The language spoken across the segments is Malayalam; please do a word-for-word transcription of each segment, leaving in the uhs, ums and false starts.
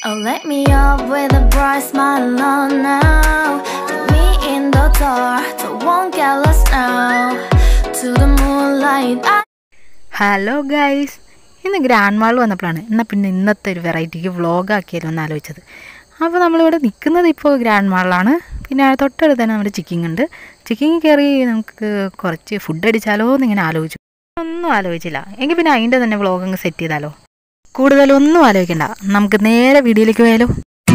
Oh, let me up with a bright smile on now. Put me in the dark, so won't get lost now. To the moonlight. I... Hello guys. ഇന്ന് ഗ്രാൻഡ് മാൾ വന്നപ്പോഴാണ് എന്നാൽ പിന്നെ ഇന്നത്തെ ഒരു വെറൈറ്റിക്ക് വ്ളോഗ് ആക്കിയാലോ എന്ന് ആലോചിച്ചത്. അപ്പോൾ നമ്മളിവിടെ നിൽക്കുന്നത് ഇപ്പോൾ ഗ്രാൻഡ് മാളിലാണ്. പിന്നെ തൊട്ടടുത്ത് തന്നെ നമ്മുടെ ചിക്കിങ് ഉണ്ട്. ചിക്കിങ് കയറി നമുക്ക് കുറച്ച് ഫുഡ് അടിച്ചാലോ എന്നിങ്ങനെ ആലോചിച്ചു. ഒന്നും ആലോചിച്ചില്ല. എങ്കിൽ പിന്നെ അതിൻ്റെ തന്നെ വ്ളോഗ് അങ്ങ് സെറ്റ് ചെയ്താലോ. കൂടുതലൊന്നും ആലോചിക്കണ്ട, നമുക്ക് നേരെ വീഡിയോയിലേക്ക് പോയാലോ.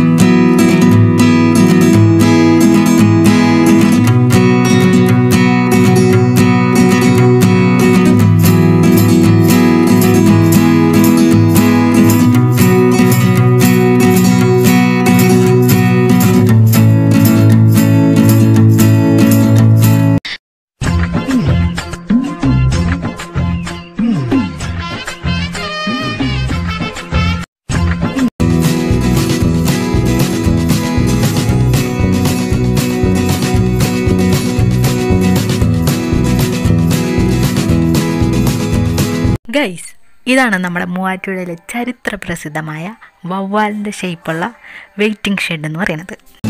ഗൈസ്, ഇതാണ് നമ്മുടെ മൂവാറ്റുപുഴയിലെ ചരിത്ര പ്രസിദ്ധമായ വവ്വാലിൻ്റെ ഷേപ്പുള്ള വെയിറ്റിംഗ് ഷെഡ് എന്ന് പറയുന്നത്.